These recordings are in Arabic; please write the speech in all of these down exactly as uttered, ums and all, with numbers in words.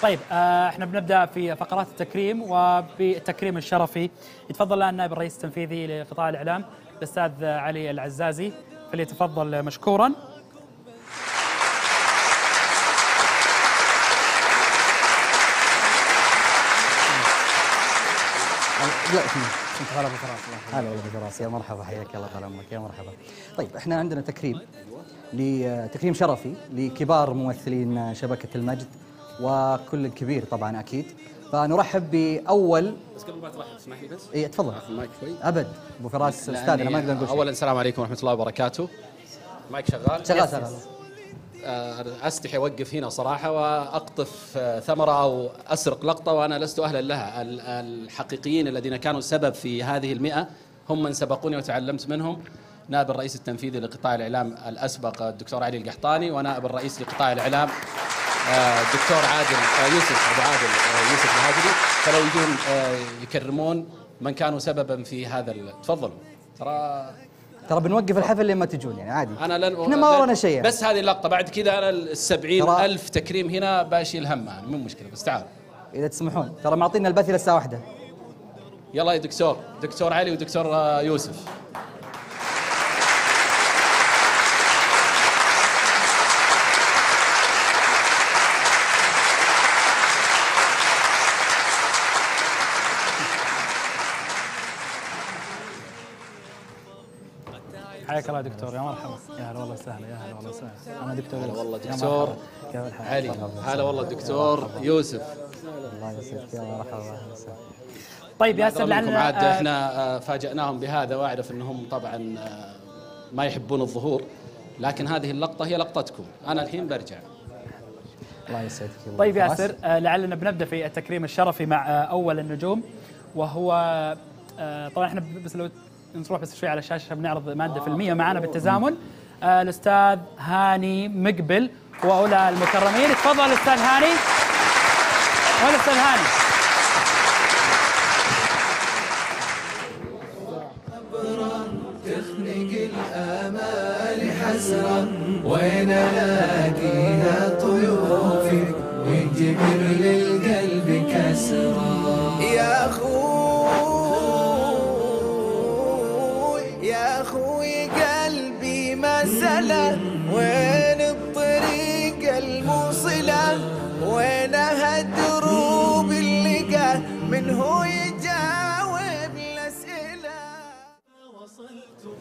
طيب آه احنا بنبدا في فقرات التكريم، وبالتكريم الشرفي يتفضل الان نائب الرئيس التنفيذي لقطاع الاعلام الاستاذ علي العزازي، فليتفضل مشكورا. لا كنت هلا ابو فراس. هلا والله ابو فراس، يا مرحبا، حياك الله، طال عمرك، يا مرحبا. طيب احنا عندنا تكريم لتكريم شرفي لكبار ممثلين شبكة المجد وكل الكبير طبعا اكيد. فنرحب باول، بس قبل ما ترحب اسمح لي بس. اي تفضل. المايك شوي. ابد ابو فراس استاذنا، ما نقدر نقول شيء. اولا السلام عليكم ورحمه الله وبركاته. مايك شغال؟ شغال شغال. استحي اوقف هنا صراحه واقطف ثمره او اسرق لقطه وانا لست اهلا لها. الحقيقيين الذين كانوا السبب في هذه المئة هم من سبقوني وتعلمت منهم. نائب الرئيس التنفيذي لقطاع الاعلام الاسبق الدكتور علي القحطاني، ونائب الرئيس لقطاع الاعلام الدكتور عادل يوسف ابو عادل يوسف الهاجري، فلو يجون يكرمون من كانوا سببا في هذا. تفضلوا. ترى ترى بنوقف الحفل لما تجون يعني عادي. انا لن احنا ما ورانا شيء يعني. بس هذه اللقطه، بعد كذا انا السبعين ألف تكريم هنا باشيل هم يعني، مو مشكله. بس تعال اذا تسمحون، ترى معطينا البث الى الساعه واحدة. يلا يا دكتور، دكتور علي ودكتور يوسف. حياك الله دكتور، يا مرحبا، يا هلا والله وسهلا، يا هلا والله وسهلا. انا دكتور هلا والله دكتور علي، هلا والله دكتور يوسف. الله يسعدك، يا مرحبا، اهلا وسهلا. طيب ياسر، لعلنا عاد احنا فاجأناهم بهذا، واعرف انهم طبعا ما يحبون الظهور، لكن هذه اللقطه هي لقطتكم. انا الحين برجع. الله يسعدك. طيب ياسر، لعلنا بنبدا في التكريم الشرفي مع اول النجوم، وهو طبعا احنا بس لو نروح بس شوي على الشاشه بنعرض ماده فيلميه معنا بالتزامن. آه الاستاذ هاني مقبل هو اولى المكرمين. تفضل الاستاذ هاني. وين الاستاذ هاني؟ تخنق الامال حسره، وين الاقيها طيوفك وينجبر للقلب كسره. يا اخوي يا اخوي قلبي مسألة، وين الطريق الموصلة، وينها الدروب اللقى من هو يجاوب الأسئلة. وصلت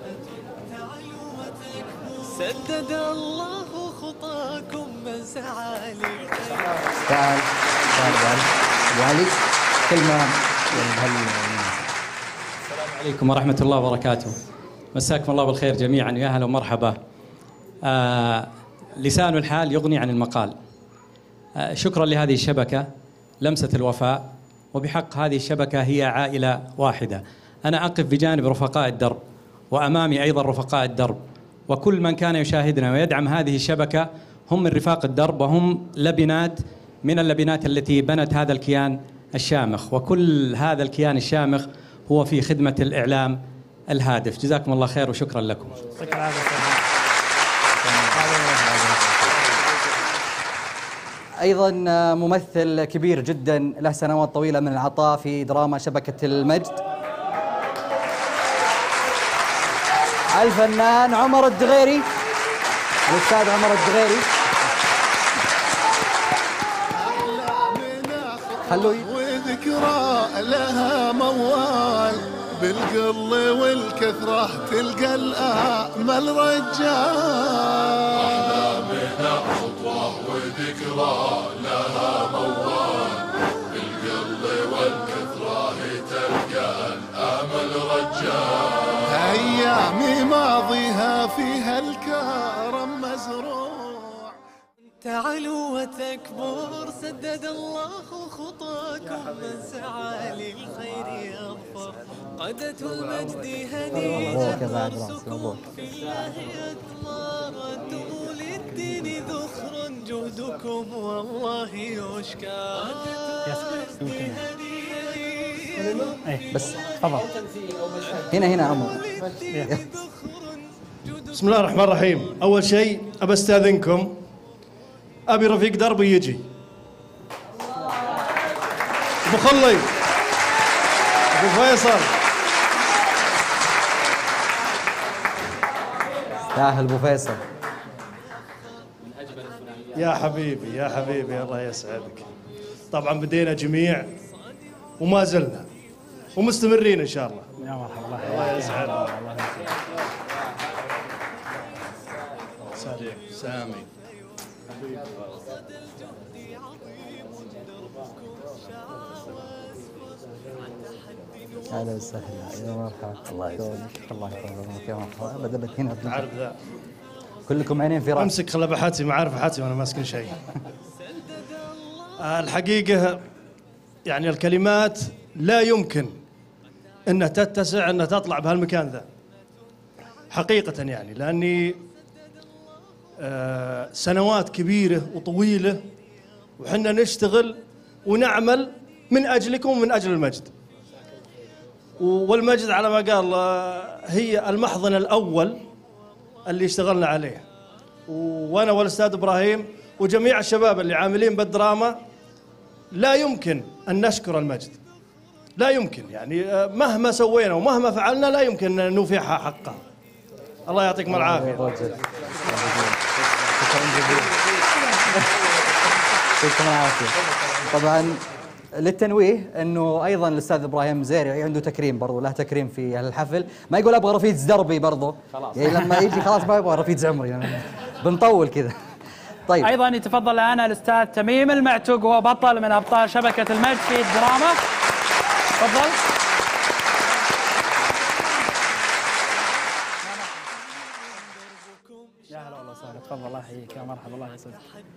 سدد الله خطاكم مسعالي. تعال تعال تعال علي كلمة يعني. السلام عليكم ورحمة الله وبركاته. مساكم الله بالخير جميعا، يا أهلا ومرحبا. آه لسان الحال يغني عن المقال. آه شكرا لهذه الشبكة، لمسة الوفاء، وبحق هذه الشبكة هي عائلة واحدة. أنا أقف بجانب رفقاء الدرب، وأمامي أيضا رفقاء الدرب، وكل من كان يشاهدنا ويدعم هذه الشبكة هم من رفاق الدرب، وهم لبنات من اللبنات التي بنت هذا الكيان الشامخ، وكل هذا الكيان الشامخ هو في خدمة الإعلام الهادف. جزاكم الله خير وشكرا لكم. أيضا ممثل كبير جدا له سنوات طويلة من العطاء في دراما شبكة المجد، الفنان عمر الدغيري، الأستاذ عمر الدغيري. خلوي وذكرى لها موال، بالقل والكثرة تلقى الآمل رجال. أحلامنا خطوة وذكرى لها موال، بالقل والكثرة تلقى الآمل رجال. أيامي ماضيها فيها الكرم مزروع. تعالوا وتكبر سدد الله خطاكم من سعى للخير يظفر. قدة المجد هنيئا فرسكم في الله أكبر. أنتم للدين ذخر جهدكم والله يشكر. بس تفضل. هنا هنا عمر. بسم الله الرحمن الرحيم. أول شيء أبى أستاذنكم، أبي رفيق دربي يجي. ابو خلي، ابو فيصل. يستاهل ابو فيصل. يا حبيبي يا حبيبي الله يسعدك. طبعا بدينا جميع وما زلنا ومستمرين ان شاء الله. يا مرحبا. الله يسعدك. سامي اهلا وسهلا يا مرحبا. الله يسعدك. الله يحفظك يا مرحبا. ابد ابد هنا تعرف ذا كلكم عينين في راس. امسك خلب حاتي ما عارف حاتي وانا ماسك شيء. الحقيقه يعني الكلمات لا يمكن انها تتسع انها تطلع بهالمكان ذا حقيقه، يعني لاني آه سنوات كبيره وطويله وحنا نشتغل ونعمل من اجلكم ومن اجل المجد. والمجد على ما قال هي المحضن الأول اللي اشتغلنا عليه، وأنا والأستاذ إبراهيم وجميع الشباب اللي عاملين بالدراما لا يمكن أن نشكر المجد، لا يمكن، يعني مهما سوينا ومهما فعلنا لا يمكن أن نوفيها حقها. الله يعطيكم العافية. يعطيكم العافية. طبعا للتنويه انه ايضا الاستاذ ابراهيم زيرعي عنده تكريم برضو، له تكريم في الحفل، ما يقول ابغى رفيج دربي برضو، يعني لما يجي خلاص ما يبغى رفيج عمري يعني بنطول كذا. طيب ايضا يتفضل الان الاستاذ تميم المعتوق، وهو بطل من ابطال شبكه المجد في الدراما. تفضل. يا هلا والله وسهلا. تفضل الله يحييك. يا مرحبا. الله يسعدك.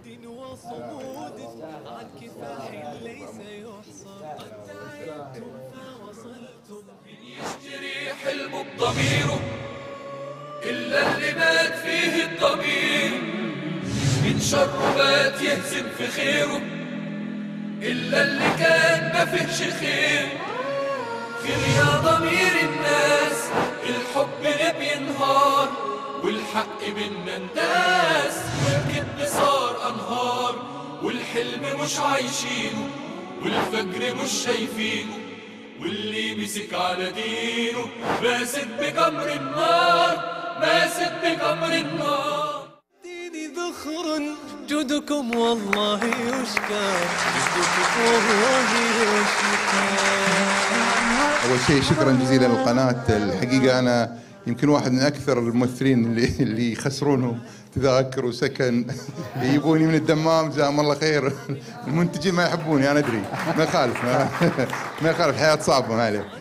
يشتري حلم الضمير إلا اللي مات فيه الضمير، من شر بات يهزم في خيره إلا اللي كان ما فيهش خير. خير يا ضمير الناس، الحب اللي بينهار والحق بينا انداس، والكذب صار أنهار والحلم مش عايشينه والفجر مش شايفينه، واللي مسك على دينه ماسك بجمر النار، ماسك بجمر النار. ديني ذخر جودكم والله يشكر، جودكم والله يشكر. أول شيء شكرا جزيلا للقناة. الحقيقة أنا يمكن واحد من أكثر الممثلين اللي اللي يخسرونهم تذاكر وسكن، يجيبوني من الدمام جزاهم الله خير. المنتجين ما يحبوني، أنا أدري، ما يخالف ما, ما يخالف، الحياة صعبة ما عليه.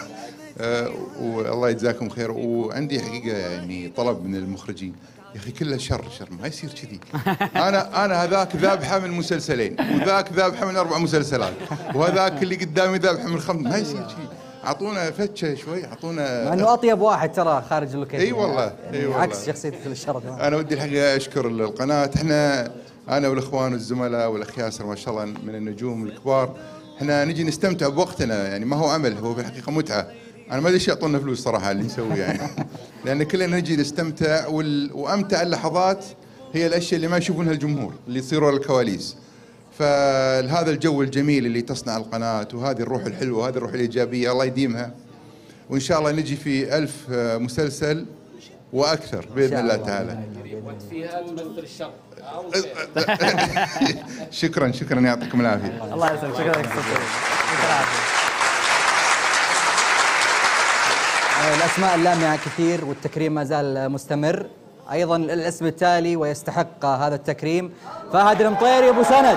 والله يجزاكم خير. وعندي حقيقة يعني طلب من المخرجين، يا أخي كله شر شر، ما يصير كذي. أنا أنا هذاك ذابحة من مسلسلين، وذاك ذابحة من أربع مسلسلات، وهذاك اللي قدامي ذابحة من خمس، ما يصير كذي. اعطونا فتشه شوي، اعطونا، مع انه اطيب واحد ترى خارج اللوكيشن. اي والله يعني اي والله عكس شخصيته في الشر. انا ودي الحقيقه اشكر القناه. احنا انا والاخوان والزملاء والاخ ياسر ما شاء الله من النجوم الكبار، احنا نجي نستمتع بوقتنا، يعني ما هو عمل، هو في الحقيقه متعه. انا ما ادري ايش يعطونا فلوس صراحه اللي نسويه يعني. لان كلنا نجي نستمتع، وال... وامتع اللحظات هي الاشياء اللي ما يشوفونها الجمهور، اللي يصيروا ورا الكواليس. فهذا الجو الجميل اللي تصنع القناه، وهذه الروح الحلوه وهذه الروح الايجابيه، الله يديمها. وإن شاء الله نجي في ألف مسلسل وأكثر بإذن الله تعالى. فيها تمثل الشر. شكرا شكرا يعطيكم العافية. الله يسلمك. شكرا لك. الأسماء اللامعة كثير والتكريم ما زال مستمر. أيضا الاسم التالي ويستحق هذا التكريم فهد المطيري أبو سند.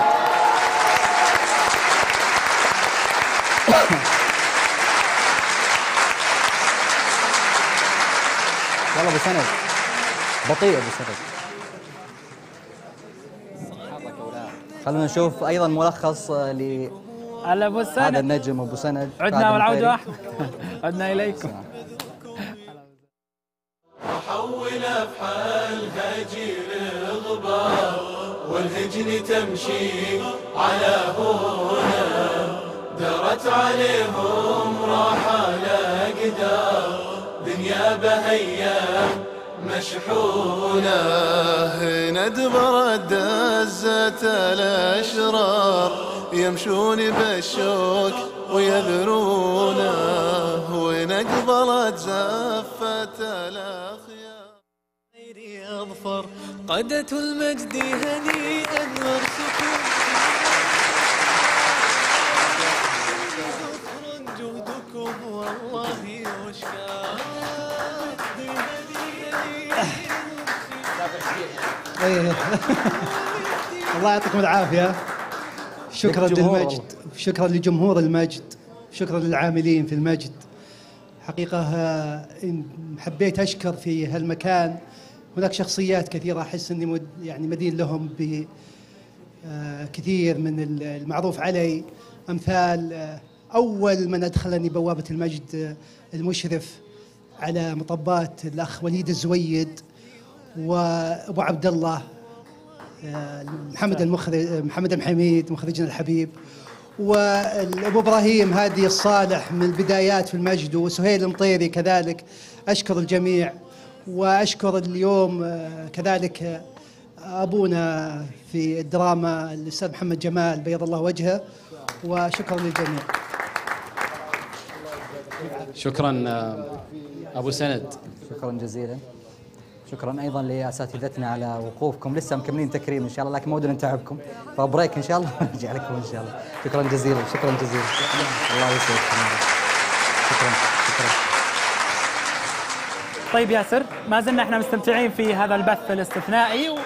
والله ابو سند بطيء. ابو سند خلونا نشوف ايضا ملخص ل ابو سند، هذا النجم ابو سند. عدنا والعوده احمد. عدنا اليكم. محولة في حالها جيل الغبار، والهجن تمشي على هنا، درت عليهم راحة لا قدار، دنيا بهيام مشحونة. هنا دبرت دزت الأشرار، يمشون بالشوك ويذرونه وإن أقبلت زفة الأخيار يظفر قادة المجد هنيئا وارسكم جهدكم والله يشكر الله يعطيكم العافية. شكرا للمجد، شكرا لجمهور المجد، شكرا للعاملين في المجد. حقيقة حبيت أشكر في هالمكان، هناك شخصيات كثيرة أحس أني مد يعني مدين لهم بكثير من المعروف علي، أمثال أول من أدخلني بوابة المجد المشرف على مطبات الأخ وليد الزويد وأبو عبد الله محمد المخرج محمد المحميد مخرجنا الحبيب، وابو ابراهيم هادي الصالح من البدايات في المجد، وسهيل المطيري كذلك. اشكر الجميع واشكر اليوم كذلك ابونا في الدراما الاستاذ محمد جمال بيض الله وجهه، وشكرا للجميع. شكرا ابو سند. شكرا جزيلا. شكرا ايضا لاساتذتنا على وقوفكم، لسه مكملين تكريم ان شاء الله لكن ما ودنا نتعبكم، فبريك ان شاء الله ونرجع لكم ان شاء الله. شكرا جزيلا. شكرا جزيلا. الله يسعدكم. شكرا شكرا. طيب ياسر، ما زلنا احنا مستمتعين في هذا البث الاستثنائي.